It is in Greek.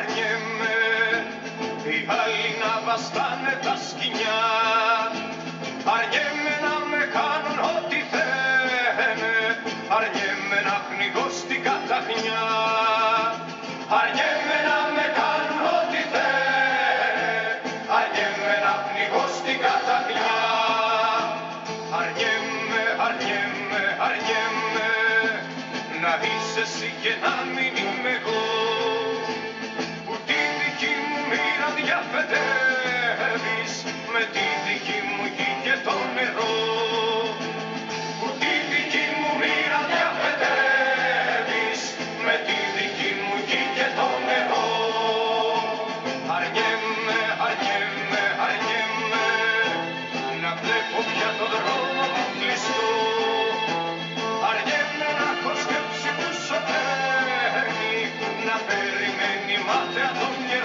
Αρνιέμαι οι άλλοι να βαστάνε τα σκοινιά. Αρνιέμαι να με κάνουν ό,τι θένε. Αρνιέμαι να πνιγώ στην καταχνιά. Αρνιέμαι να με κάνουν ό,τι θένε. Αρνιέμαι να πνιγώ στην καταχνιά. Αρνιέμαι, αρνιέμαι, αρνιέμαι να είσαι εσύ και να μην είμαι εγώ, που τη δική μου μοίρα διαφετεύεις με τη δική μου γη και το νερό, που τη δική μου μοίρα διαφετεύεις με τη δική μου γη και το νερό. Αρνιέμαι, αρνιέμαι, αρνιέμαι να βλέπω πια το δρόμο μου κλειστό. Αρνιέμαι να έχω σκέψη που σωπαίνει, να περιμένει μάταια το μυαλό.